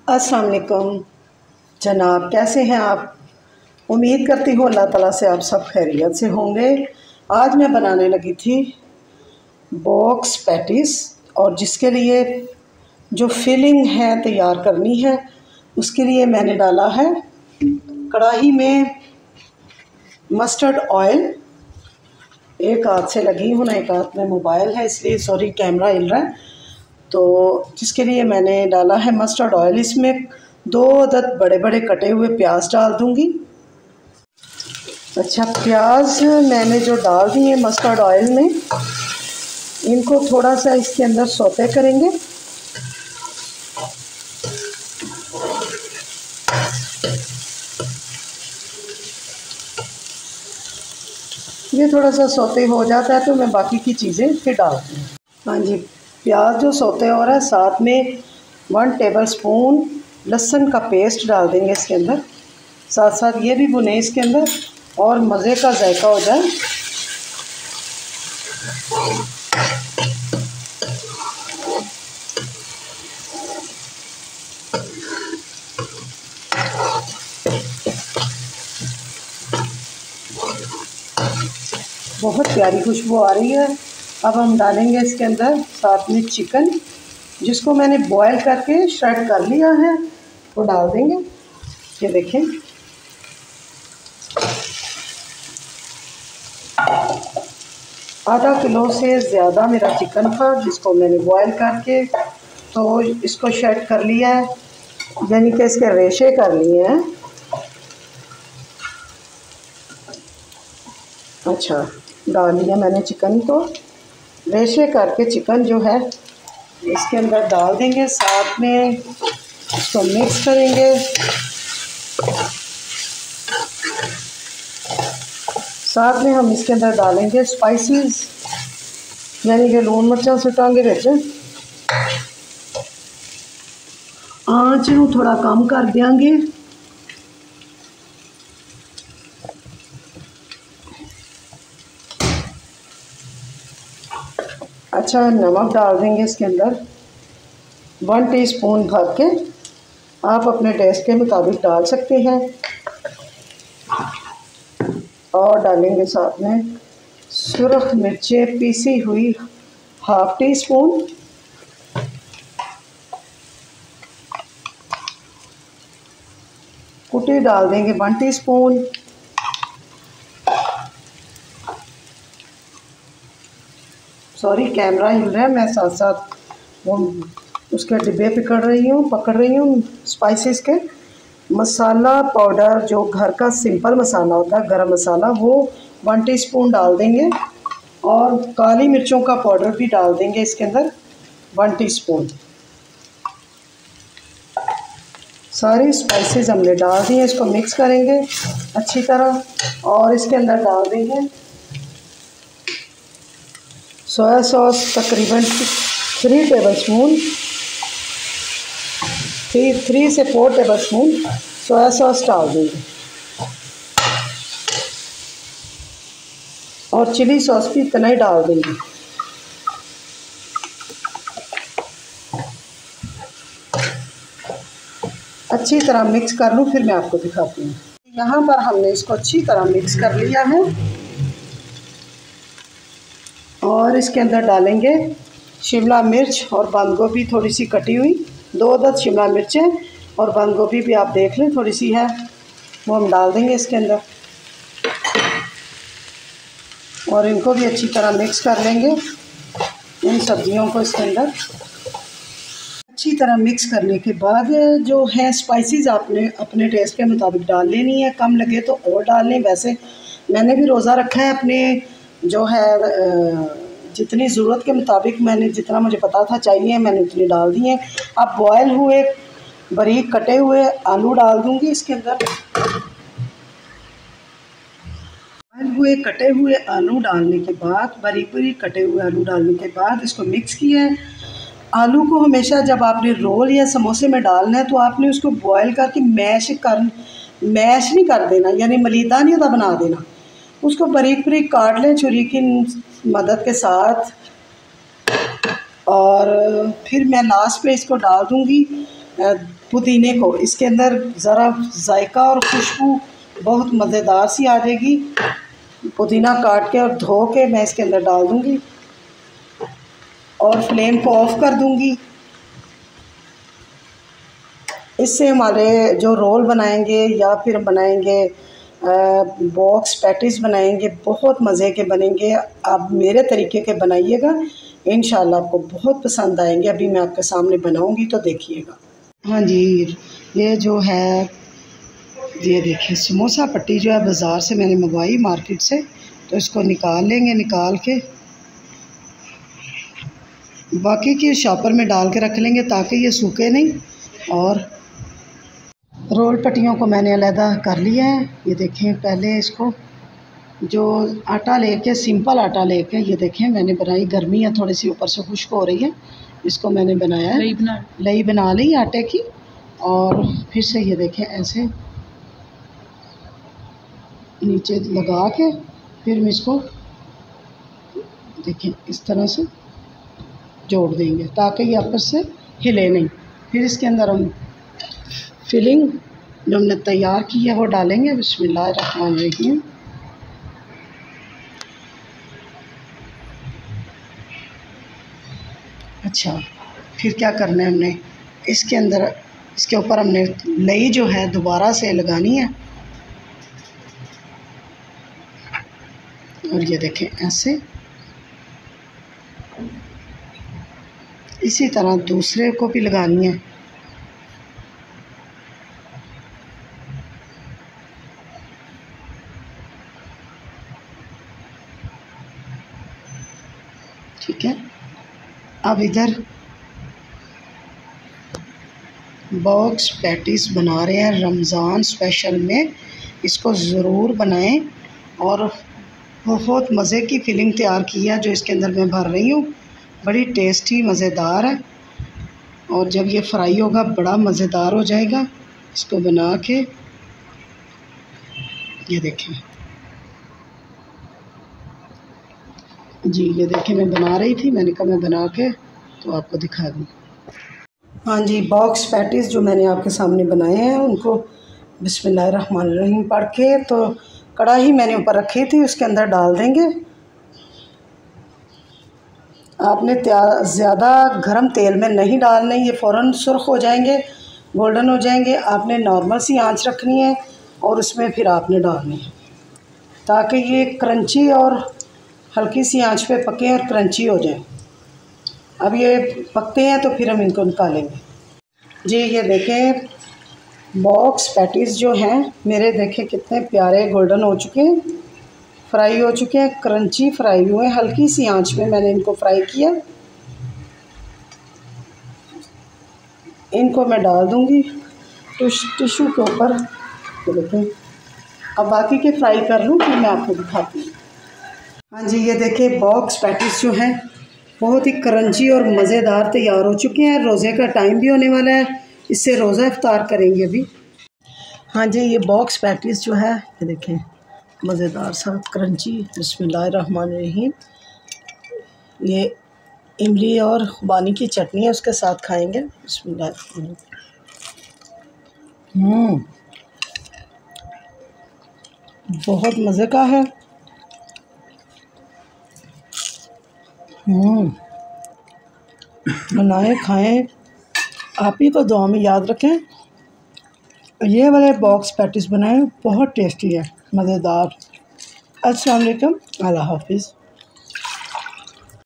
अस्सलाम वालेकुम जनाब, कैसे हैं आप। उम्मीद करती हूँ अल्लाह ताला से आप सब खैरियत से होंगे। आज मैं बनाने लगी थी बॉक्स पैटीज़, और जिसके लिए जो फिलिंग है तैयार करनी है उसके लिए मैंने डाला है कढ़ाई में मस्टर्ड ऑयल। एक हाथ से लगी हूँ ना, एक हाथ में मोबाइल है इसलिए सॉरी कैमरा हिल रहा है। तो जिसके लिए मैंने डाला है मस्टर्ड ऑयल, इसमें 2 अदद बड़े बड़े कटे हुए प्याज डाल दूँगी। अच्छा, प्याज मैंने जो डाल दिए मस्टर्ड ऑयल में, इनको थोड़ा सा इसके अंदर सौते करेंगे। ये थोड़ा सा सौते हो जाता है तो मैं बाकी की चीज़ें फिर डालती हूँ। हाँ जी, प्याज जो सौते हो रहा है, साथ में 1 टेबलस्पून लहसुन का पेस्ट डाल देंगे इसके अंदर। साथ साथ ये भी भुने इसके अंदर और मज़े का जायका हो जाए। बहुत प्यारी खुशबू आ रही है। अब हम डालेंगे इसके अंदर साथ में चिकन, जिसको मैंने बॉयल करके श्रेड कर लिया है, वो डाल देंगे। ये देखें, आधा किलो से ज़्यादा मेरा चिकन था, जिसको मैंने बॉयल करके तो इसको श्रेड कर लिया है, यानी कि इसके रेशे कर लिए हैं। अच्छा, डाल लिया मैंने चिकन को, रेशे करके चिकन जो है इसके अंदर डाल देंगे। साथ में इसको मिक्स करेंगे। साथ में हम इसके अंदर डालेंगे स्पाइसेस, यानी कि लून मिर्चा सुटांगे बिच। आँच नूं थोड़ा कम कर देंगे। अच्छा, नमक डाल देंगे इसके अंदर 1 टीस्पून भर के। आप अपने टेस्ट के मुताबिक डाल सकते हैं। और डालेंगे साथ में सुरख मिर्चें पीसी हुई 1/2 टीस्पून। कुटी डाल देंगे 1 टीस्पून। सॉरी कैमरा हिल रहा है, मैं साथ साथ वो उसके डिब्बे पकड़ रही हूँ स्पाइसेस के। मसाला पाउडर जो घर का सिंपल मसाला होता है, गरम मसाला, वो 1 टीस्पून डाल देंगे। और काली मिर्चों का पाउडर भी डाल देंगे इसके अंदर 1 टीस्पून। सारी स्पाइसेस हमने डाल दी हैं, इसको मिक्स करेंगे अच्छी तरह। और इसके अंदर डाल देंगे सोया सॉस, तकरीबन 3 टेबलस्पून, 3 से 4 टेबलस्पून सोया सॉस डाल देंगे। और चिली सॉस भी इतना ही डाल देंगे। अच्छी तरह मिक्स कर लूँ, फिर मैं आपको दिखाती हूँ। यहाँ पर हमने इसको अच्छी तरह मिक्स कर लिया है। और इसके अंदर डालेंगे शिमला मिर्च और बंद गोभी थोड़ी सी कटी हुई, 2 अदद शिमला मिर्चें, और बंद गोभी भी आप देख लें थोड़ी सी है, वो हम डाल देंगे इसके अंदर। और इनको भी अच्छी तरह मिक्स कर लेंगे, इन सब्जियों को इसके अंदर। अच्छी तरह मिक्स करने के बाद जो है स्पाइसेस आपने अपने टेस्ट के मुताबिक डाल लेनी है। कम लगे तो और डाल लें। वैसे मैंने भी रोज़ा रखा है, अपने जो है जितनी ज़रूरत के मुताबिक मैंने जितना मुझे पता था चाहिए मैंने उतनी डाल दी हैं। अब बॉयल हुए बारीक कटे हुए आलू डाल दूँगी इसके अंदर। बॉयल हुए कटे हुए आलू डालने के बाद, बारीक बारीक कटे हुए आलू डालने के बाद इसको मिक्स किया है। आलू को हमेशा जब आपने रोल या समोसे में डालना है तो आपने उसको बॉयल करके मैश नहीं कर देना, यानी मलीदा नहीं होता बना देना। उसको बारीक बारीक काट लें छुरी की मदद के साथ। और फिर मैं लास्ट पे इसको डाल दूँगी पुदीने को इसके अंदर ज़रा जायका और खुशबू बहुत मज़ेदार सी आ जाएगी। पुदीना काट के और धो के मैं इसके अंदर डाल दूँगी और फ्लेम को ऑफ़ कर दूँगी। इससे हमारे जो रोल बनाएंगे या फिर बनाएंगे बॉक्स पैटीज़ बनाएंगे, बहुत मज़े के बनेंगे। आप मेरे तरीके के बनाइएगा, इंशाल्लाह आपको बहुत पसंद आएंगे। अभी मैं आपके सामने बनाऊंगी तो देखिएगा। हाँ जी, ये जो है, ये देखिए समोसा पट्टी जो है बाज़ार से मैंने मंगवाई मार्केट से, तो इसको निकाल लेंगे। निकाल के बाकी की शॉपर में डाल के रख लेंगे ताकि ये सूखे नहीं। और रोल पट्टियों को मैंने अलहदा कर लिया है। ये देखें, पहले इसको जो आटा लेके, सिंपल आटा लेके, ये देखें मैंने बनाई। गर्मी है थोड़ी सी, ऊपर से खुश्क हो रही है, इसको मैंने बनाया है, लई बना ली आटे की। और फिर से ये देखें ऐसे नीचे लगा के फिर हम इसको देखें इस तरह से जोड़ देंगे ताकि ये आपस से हिले नहीं। फिर इसके अंदर हम फिलिंग जो हमने तैयार की है वो डालेंगे। बिस्मिल्लाहिर्रहमानिर्रहीम। अच्छा, फिर क्या करना है हमने, इसके अंदर, इसके ऊपर हमने लई जो है दोबारा से लगानी है। और ये देखें ऐसे, इसी तरह दूसरे को भी लगानी है। ठीक है, अब इधर बॉक्स पैटीज़ बना रहे हैं रमज़ान स्पेशल में। इसको ज़रूर बनाएं। और बहुत मज़े की फिलिंग तैयार की है जो इसके अंदर मैं भर रही हूँ, बड़ी टेस्टी मज़ेदार है। और जब ये फ्राई होगा बड़ा मज़ेदार हो जाएगा। इसको बना के ये देखें जी, ये देखें मैं बना रही थी, मैंने कहा मैं बना के तो आपको दिखा दूँ। हाँ जी, बॉक्स पैटीज़ जो मैंने आपके सामने बनाए हैं उनको बिस्मिल्लाहिर्रहमानिर्रहीम पढ़ के, तो कढ़ाई मैंने ऊपर रखी थी, उसके अंदर डाल देंगे। आपने ज़्यादा गरम तेल में नहीं डालने, ये फ़ौरन सुर्ख हो जाएंगे, गोल्डन हो जाएंगे। आपने नॉर्मल सी आंच रखनी है और उसमें फिर आपने डालनी है ताकि ये क्रंची और हल्की सी आंच पे पके और क्रंची हो जाए। अब ये पकते हैं तो फिर हम इनको निकालेंगे। जी, ये देखें बॉक्स पैटीज़ जो हैं मेरे, देखें कितने प्यारे गोल्डन हो चुके हैं, फ्राई हो चुके हैं, क्रंची फ्राई हुए। हल्की सी आंच में मैंने इनको फ्राई किया। इनको मैं डाल दूंगी टिश्यू के ऊपर। तो देखें, अब बाकी के फ्राई कर लूँ फिर मैं आपको दिखाती हूँ। हाँ जी, ये देखें बॉक्स पैटीज़ जो हैं बहुत ही क्रंची और मज़ेदार तैयार हो चुके हैं। रोज़े का टाइम भी होने वाला है, इससे रोज़ा इफ्तार करेंगे अभी। हाँ जी, ये बॉक्स पैटीज़ जो है ये देखें मज़ेदार सा क्रंची। बिस्मिल्लाहिर्रहमानिर्रहीम। ये इमली और खुबानी की चटनी है, उसके साथ खाएंगे। बिस्मिल्लाहिर्रहमानिर्रहीम। बहुत मज़े का है। बनाएं, खाएं, आप ही को दुआ में याद रखें। ये वाले बॉक्स पैटीज़ बनाएं, बहुत टेस्टी है, मज़ेदार। अस्सलाम वालेकुम, अल्लाह हाफ़िज़।